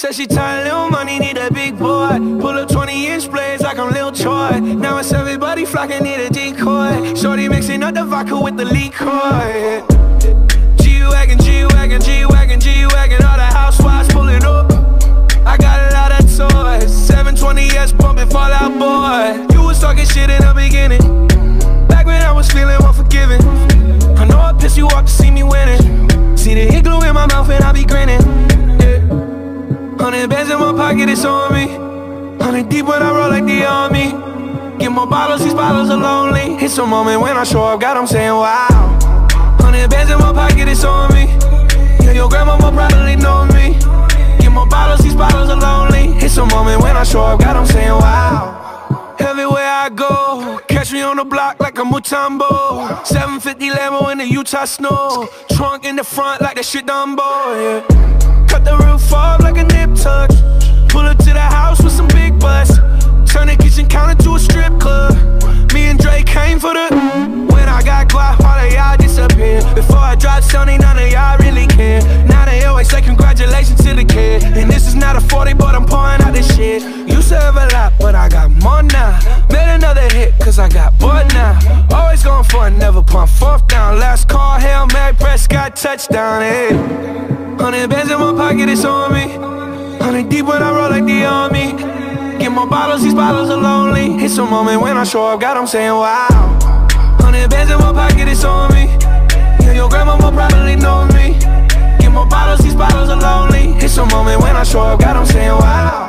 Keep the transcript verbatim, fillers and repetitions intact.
said she tired, little money, need a big boy. Pull up twenty inch blades like I'm Lil Troy. Now it's everybody flocking, need a decoy. Shorty mixing up the vodka with the liquor. G-Wagon, G-Wagon, G-Wagon, G-Wagon. All the housewives pulling up. I got a lot of toys. seven twenty S pumping Fall Out Boy. You was talking shit in the beginning, back when I was feeling unforgiving. I know I pissed you off to see me winning. See the hit glue in my mouth and I be grinning. Yeah. Hundred bands in my pocket, it's on me. Hundred deep when I roll like the army. Get more bottles, these bottles are lonely. It's a moment when I show up, God, I'm saying wow. Hundred bands in my pocket, it's on me. Yeah, your grandma will probably know me. Get more bottles, these bottles are lonely. It's a moment when I show up, God, I'm saying wow. Everywhere I go, catch me on the block like a Mutombo. seven fifty Lambo in the Utah snow. Trunk in the front like that shit Dumbo, yeah. Cut the roof off like a nip tuck. Pull up to the house with some big butts. Turn the kitchen counter to a strip club. Me and Dre came for the. When I got guap, all of y'all disappear. Before I dropped Sony, none of y'all really care. Now they always say congratulations to the kid. And this is not a forty, but I'm pouring out this shit. Used to have a lot, but I got more now. Made another hit, cause I got bored now. Always going for it, never pump fourth down. Last call, Hail Mary, Prescott, touchdown, hey. Hundred bands in my pocket, it's on me. Hundred deep when I roll like the army. Get more bottles, these bottles are lonely. It's a moment when I show up, God, I'm saying wow. Hundred bands in my pocket, it's on me. Yeah, your grandma will probably know me. Get more bottles, these bottles are lonely. It's a moment when I show up, God, I'm saying wow.